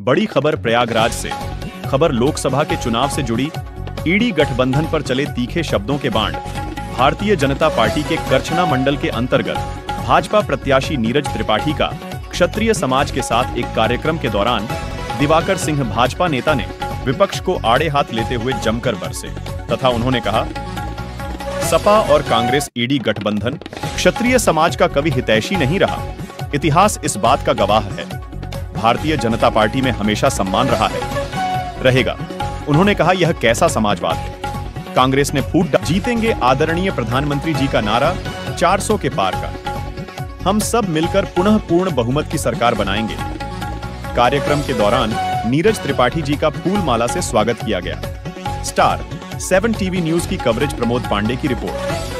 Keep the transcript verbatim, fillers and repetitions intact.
बड़ी खबर प्रयागराज से। खबर लोकसभा के चुनाव से जुड़ी। ईडी गठबंधन पर चले तीखे शब्दों के बाण। भारतीय जनता पार्टी के करछना मंडल के अंतर्गत भाजपा प्रत्याशी नीरज त्रिपाठी का क्षत्रिय समाज के साथ एक कार्यक्रम के दौरान दिवाकर सिंह भाजपा नेता ने विपक्ष को आड़े हाथ लेते हुए जमकर बरसे तथा उन्होंने कहा, सपा और कांग्रेस ईडी गठबंधन क्षत्रिय समाज का कभी हितैषी नहीं रहा। इतिहास इस बात का गवाह है। भारतीय जनता पार्टी में हमेशा सम्मान रहा है, रहेगा। उन्होंने कहा, यह कैसा समाजवाद है। कांग्रेस ने फूट डाला। जीतेंगे आदरणीय प्रधानमंत्री जी का नारा चार सौ के पार का। हम सब मिलकर पुनः पूर्ण बहुमत की सरकार बनाएंगे। कार्यक्रम के दौरान नीरज त्रिपाठी जी का फूल माला से स्वागत किया गया। स्टार सेवन टीवी न्यूज की कवरेज प्रमोद पांडे की रिपोर्ट।